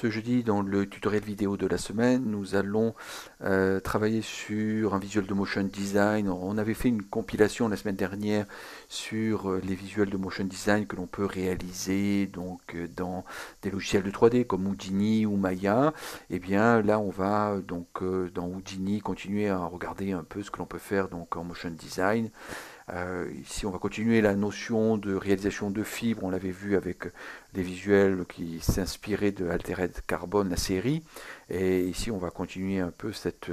ce jeudi, dans le tutoriel vidéo de la semaine, nous allons travailler sur un visuel de motion design. On avait fait une compilation la semaine dernière sur les visuels de motion design que l'on peut réaliser donc dans des logiciels de 3D comme Houdini ou Maya. Et bien là, on va donc dans Houdini continuer à regarder un peu ce que l'on peut faire donc en motion design. Ici, on va continuer la notion de réalisation de fibres. On l'avait vu avec des visuels qui s'inspiraient de Altered Carbon, la série. Et ici, on va continuer un peu cette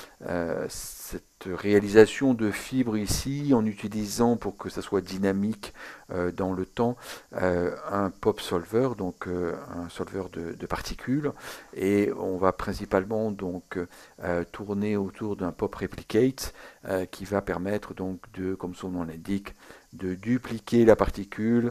réalisation de fibres ici en utilisant, pour que ça soit dynamique dans le temps, un pop solver, donc un solveur de particules. Et on va principalement donc tourner autour d'un pop replicate qui va permettre donc de, comme son nom l'indique, de dupliquer la particule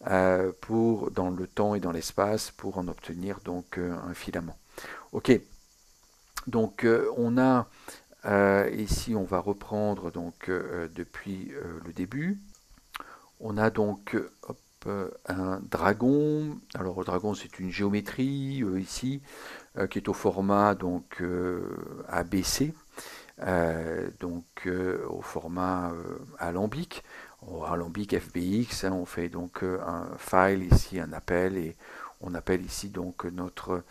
dans le temps et dans l'espace pour en obtenir donc un filament. Ok, donc on a ici, on va reprendre donc depuis le début. On a donc un dragon. Alors le dragon, c'est une géométrie ici qui est au format donc ABC. Donc au format alambic, alambic FBX, hein, on fait donc un file ici, un appel, et on appelle ici donc notre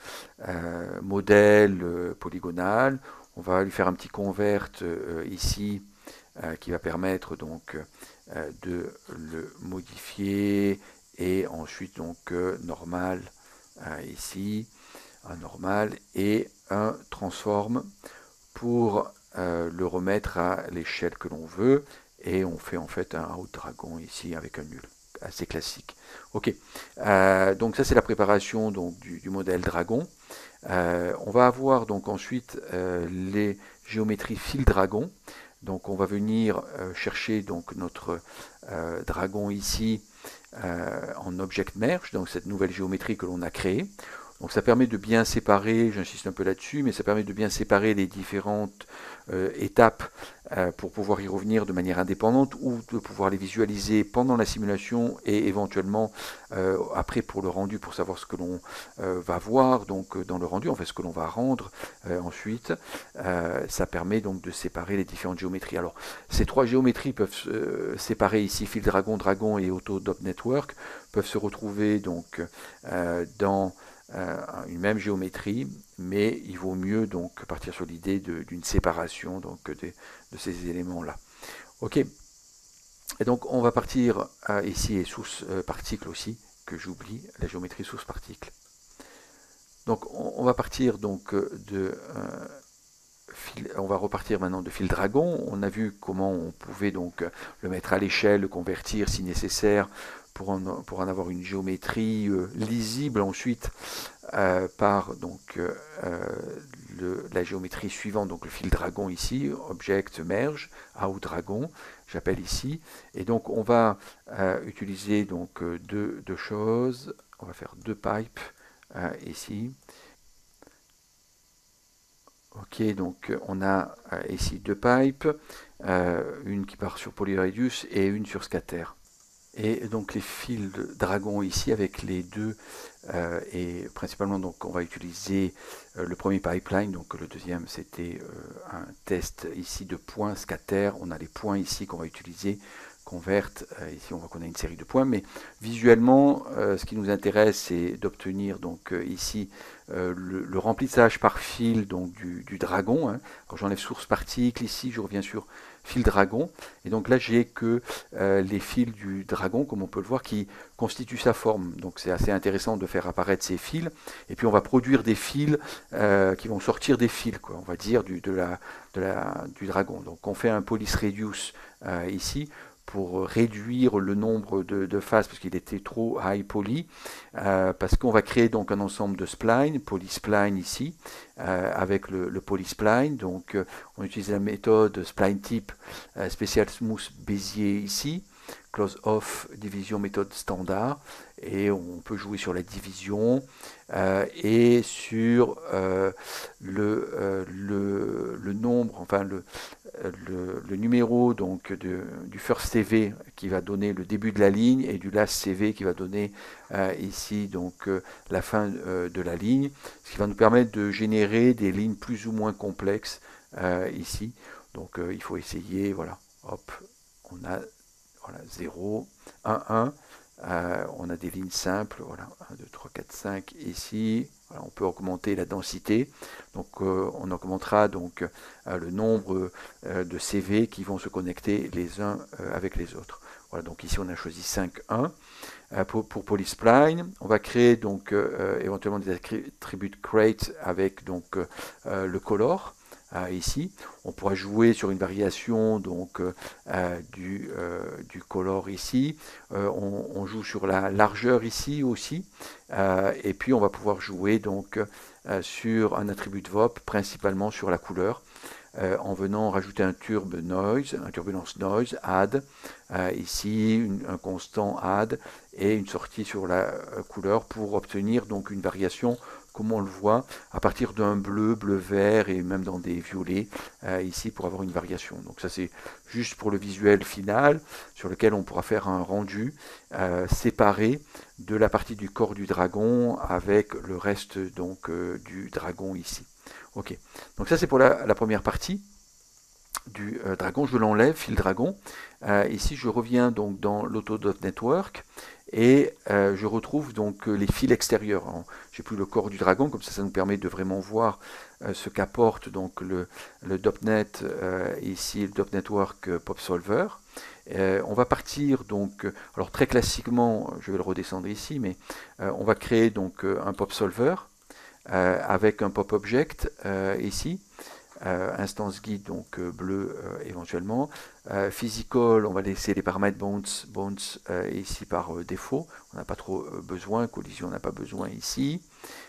modèle polygonal. On va lui faire un petit convert ici qui va permettre donc de le modifier, et ensuite donc normal ici, un normal et un transform pour le remettre à l'échelle que l'on veut, et on fait en fait un out dragon ici avec un nul, assez classique. Ok, donc ça c'est la préparation donc du modèle dragon. On va avoir donc ensuite les géométries fil dragon. Donc on va venir chercher donc notre dragon ici en object merge, donc cette nouvelle géométrie que l'on a créée. Donc ça permet de bien séparer, j'insiste un peu là-dessus, mais ça permet de bien séparer les différentes étapes pour pouvoir y revenir de manière indépendante, ou de pouvoir les visualiser pendant la simulation et éventuellement après pour le rendu, pour savoir ce que l'on va voir donc dans le rendu, en fait ce que l'on va rendre ensuite. Ça permet donc de séparer les différentes géométries. Alors ces trois géométries peuvent se séparer ici, fil dragon, dragon et Autodop Network, peuvent se retrouver donc dans une même géométrie, mais il vaut mieux donc partir sur l'idée d'une séparation donc de ces éléments-là. Ok, et donc on va partir ici, et source particle aussi, que j'oublie, la géométrie source particle. Donc on va partir donc on va repartir maintenant de fil dragon. On a vu comment on pouvait donc le mettre à l'échelle, le convertir si nécessaire pour en avoir une géométrie lisible ensuite par donc la géométrie suivante, donc le fil dragon ici, object merge, out dragon, j'appelle ici, et donc on va utiliser donc deux choses. On va faire deux pipes ici. Ok, donc on a ici deux pipes, une qui part sur Polyradius et une sur Scatter. Et donc les fils de dragon ici avec les deux, et principalement donc on va utiliser le premier pipeline, donc le deuxième c'était un test ici de points scatter. On a les points ici qu'on va utiliser, convert, ici on voit qu'on a une série de points, mais visuellement ce qui nous intéresse c'est d'obtenir donc ici le remplissage par fil donc du dragon, hein. Alors j'enlève source particle ici, je reviens sur fil dragon, et donc là j'ai que les fils du dragon, comme on peut le voir, qui constituent sa forme. Donc c'est assez intéressant de faire apparaître ces fils, et puis on va produire des fils qui vont sortir des fils, quoi, on va dire, du dragon. Donc on fait un police reduce ici pour réduire le nombre de faces parce qu'il était trop high poly, parce qu'on va créer donc un ensemble de splines, polyspline ici, avec le polyspline. Donc on utilise la méthode spline type spécial smooth Bézier ici, close off division méthode standard, et on peut jouer sur la division et sur le nombre, enfin le numéro donc du first CV qui va donner le début de la ligne et du last CV qui va donner ici donc la fin de la ligne, ce qui va nous permettre de générer des lignes plus ou moins complexes ici. Donc il faut essayer, voilà, hop, on a voilà, 0, 1, 1. On a des lignes simples, voilà, 1, 2, 3, 4, 5 ici. Voilà, on peut augmenter la densité. Donc on augmentera donc le nombre de CV qui vont se connecter les uns avec les autres. Voilà, donc ici on a choisi 5, 1. Pour Polyspline, on va créer donc éventuellement des attributs crate avec donc le color. Ici, on pourra jouer sur une variation donc du color ici. On joue sur la largeur ici aussi, et puis on va pouvoir jouer donc sur un attribut de VOP, principalement sur la couleur. En venant rajouter un turbulence noise, add, ici un constant add et une sortie sur la couleur pour obtenir donc une variation comme on le voit à partir d'un bleu, bleu-vert et même dans des violets ici pour avoir une variation. Donc ça c'est juste pour le visuel final sur lequel on pourra faire un rendu séparé de la partie du corps du dragon avec le reste donc du dragon ici. Ok, donc ça c'est pour la première partie du dragon. Je l'enlève, fil dragon. Ici je reviens donc dans l'auto.network et je retrouve donc les fils extérieurs. J'ai plus le corps du dragon, comme ça nous permet de vraiment voir ce qu'apporte donc le .NET ici, le .NETwork Pop Solver. On va partir donc, alors très classiquement, je vais le redescendre ici, mais on va créer donc un Pop Solver avec un Pop Object ici. Instance guide donc bleu éventuellement. Physical, on va laisser les paramètres bounce ici par défaut. On n'a pas trop besoin. Collision, on n'a pas besoin ici.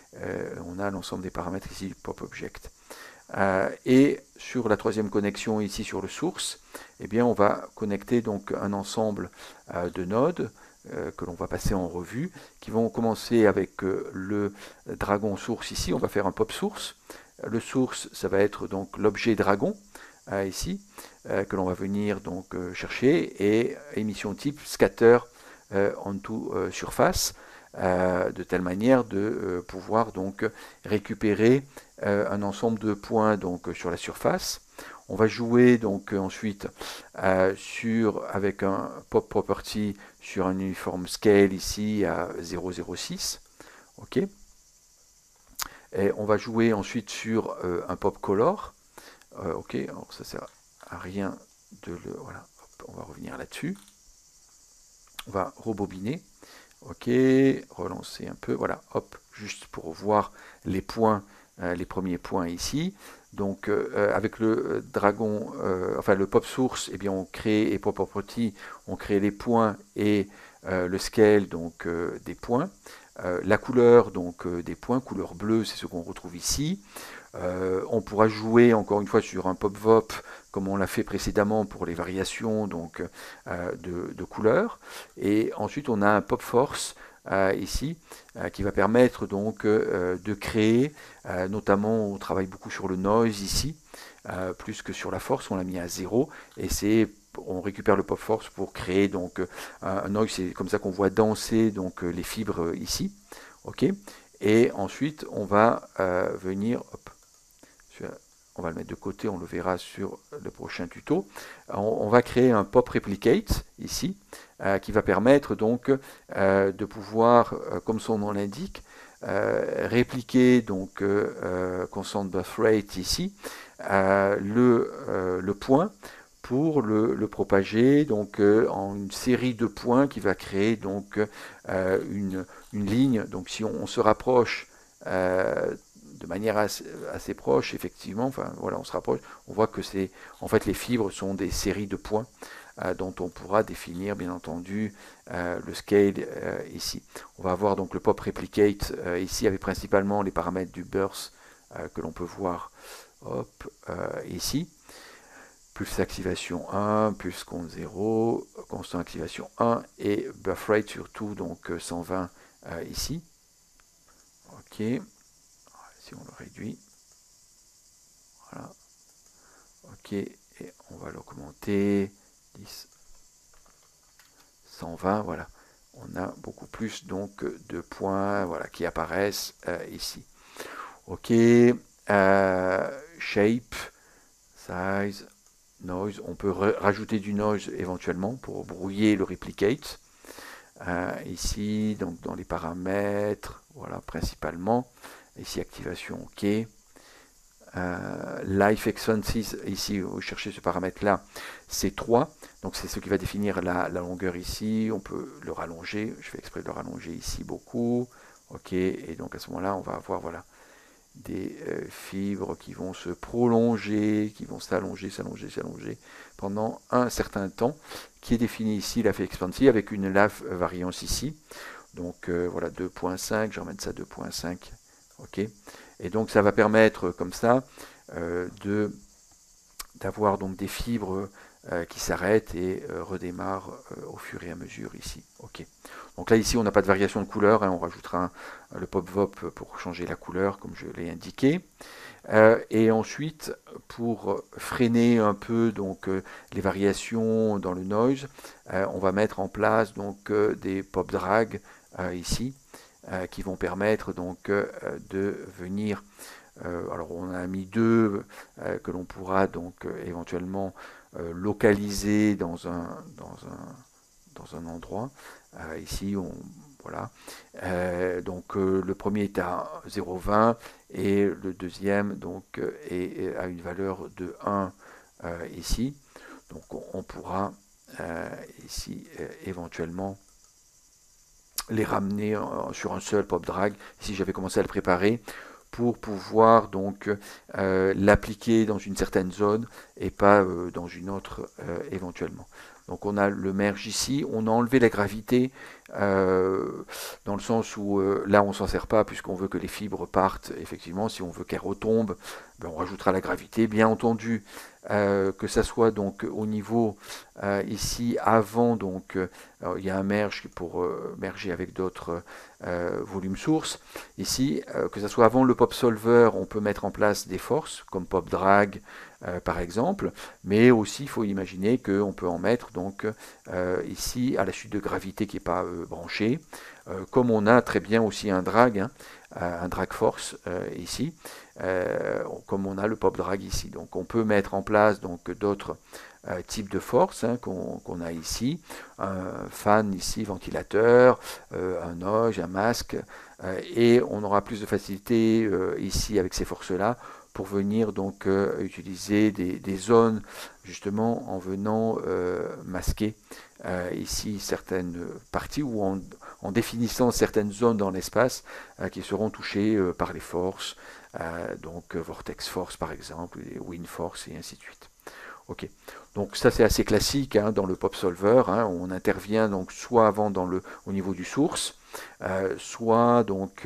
On a l'ensemble des paramètres ici du pop object. Et sur la troisième connexion ici sur le source, eh bien on va connecter donc un ensemble de nodes que l'on va passer en revue, qui vont commencer avec le dragon source ici. On va faire un pop source. Le source, ça va être donc l'objet dragon ici que l'on va venir donc chercher, et émission type scatter onto surface, de telle manière de pouvoir donc récupérer un ensemble de points donc sur la surface. On va jouer donc ensuite avec un pop property sur un uniform scale ici à 0,06. Ok. Et on va jouer ensuite sur un pop color. Ok, alors ça sert à rien de le... Voilà, hop, on va revenir là-dessus. On va rebobiner. Ok, relancer un peu. Voilà, hop, juste pour voir les points, les premiers points ici. Donc avec le dragon, enfin le pop source, eh bien on crée, et pop property, on crée les points et le scale donc des points. La couleur donc des points, couleur bleue, c'est ce qu'on retrouve ici. On pourra jouer encore une fois sur un pop VOP comme on l'a fait précédemment pour les variations donc de couleurs. Et ensuite on a un pop force ici qui va permettre donc de créer, notamment on travaille beaucoup sur le noise ici, plus que sur la force, on l'a mis à 0, et on récupère le pop force pour créer donc un noise. C'est comme ça qu'on voit danser donc les fibres ici. Ok, et ensuite on va venir, hop, on va le mettre de côté, on le verra sur le prochain tuto. On va créer un pop replicate ici qui va permettre donc de pouvoir, comme son nom l'indique, répliquer donc constant buff rate ici le point pour le propager donc en une série de points qui va créer donc une ligne. Donc si on se rapproche de manière assez proche, effectivement, enfin voilà, on se rapproche, on voit que en fait les fibres sont des séries de points dont on pourra définir bien entendu le scale ici. On va avoir donc le pop replicate ici avec principalement les paramètres du burst que l'on peut voir ici. plus activation 1, plus compte 0, constant activation 1 et buff rate surtout, donc 120 ici. Ok, si on le réduit, voilà, ok, et on va l'augmenter, 10, 120, voilà. On a beaucoup plus donc de points, voilà, qui apparaissent ici. Ok, shape, size, noise, on peut rajouter du noise éventuellement pour brouiller le replicate. Ici, donc dans les paramètres, voilà, principalement. Ici, activation, ok. Life expenses, ici, vous cherchez ce paramètre-là, c'est 3. Donc, c'est ce qui va définir la longueur ici. On peut le rallonger. Je fais exprès de le rallonger ici beaucoup. Ok, et donc à ce moment-là, on va avoir, voilà, des fibres qui vont se prolonger, qui vont s'allonger, s'allonger, s'allonger pendant un certain temps, qui est défini ici, la expansive, avec une lave variance ici. Donc voilà, 2.5, je vais remettre ça 2.5, ok. Et donc ça va permettre comme ça d'avoir donc des fibres qui s'arrêtent et redémarrent au fur et à mesure ici. Ok. Donc là ici on n'a pas de variation de couleur, hein, on rajoutera le pop-vop pour changer la couleur comme je l'ai indiqué. Et ensuite pour freiner un peu donc les variations dans le noise, on va mettre en place donc des pop drag ici qui vont permettre donc de venir alors on a mis deux que l'on pourra donc éventuellement localiser dans un endroit. Ici, voilà. Donc le premier est à 0,20 et le deuxième donc est à une valeur de 1 ici. Donc on pourra ici éventuellement les ramener sur un seul pop drag. Ici j'avais commencé à le préparer pour pouvoir donc l'appliquer dans une certaine zone et pas dans une autre éventuellement. Donc on a le merge ici, on a enlevé la gravité dans le sens où là on s'en sert pas puisqu'on veut que les fibres partent. Effectivement, si on veut qu'elles retombent, ben, on rajoutera la gravité. Bien entendu, que ça soit donc au niveau ici avant, donc il y a un merge pour merger avec d'autres volumes sources. Ici, que ça soit avant le pop solver, on peut mettre en place des forces comme pop drag par exemple, mais aussi il faut imaginer qu'on peut en mettre donc ici à la suite de gravité qui n'est pas branchée, comme on a très bien aussi un drag force ici, comme on a le pop drag ici. Donc on peut mettre en place donc d'autres types de forces qu'on a ici, un fan ici, ventilateur, un noge, un masque, et on aura plus de facilité ici avec ces forces-là pour venir donc utiliser des zones justement en venant masquer ici certaines parties ou en définissant certaines zones dans l'espace qui seront touchées par les forces, donc Vortex Force par exemple, Wind Force et ainsi de suite. Ok, donc ça c'est assez classique dans le pop solver, on intervient donc soit avant au niveau du source, soit donc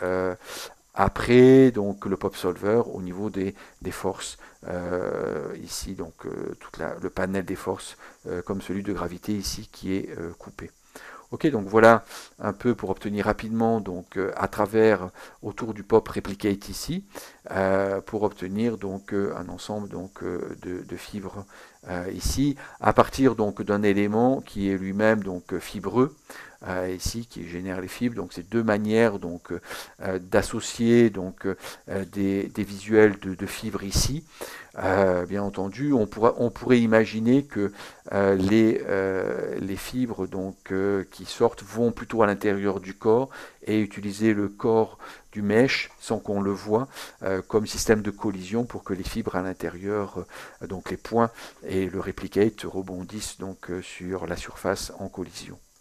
après donc le pop solver au niveau des forces ici, donc le panel des forces comme celui de gravité ici qui est coupé. Ok, donc voilà un peu pour obtenir rapidement donc à travers autour du pop replicate ici pour obtenir donc un ensemble donc de fibres ici à partir donc d'un élément qui est lui-même donc fibreux ici qui génère les fibres. Donc c'est deux manières donc d'associer donc des visuels de fibres ici. Bien entendu, on pourrait imaginer que les fibres donc qui sortent vont plutôt à l'intérieur du corps et utiliser le corps du mesh sans qu'on le voit comme système de collision pour que les fibres à l'intérieur, donc les points et le replicate rebondissent donc sur la surface en collision.